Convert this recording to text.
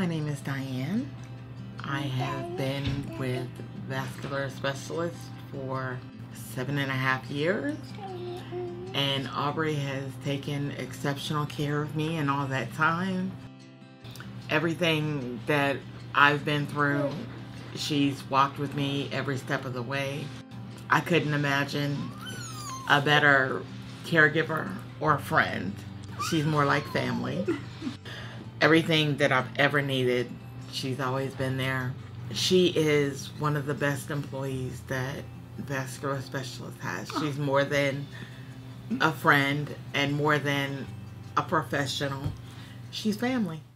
My name is Dianne. I have been with Vascular Specialists for 7.5 years, and Aubrey has taken exceptional care of me in all that time. Everything that I've been through, she's walked with me every step of the way. I couldn't imagine a better caregiver or friend. She's more like family. Everything that I've ever needed, she's always been there. She is one of the best employees that Vascular Specialist has. She's more than a friend and more than a professional. She's family.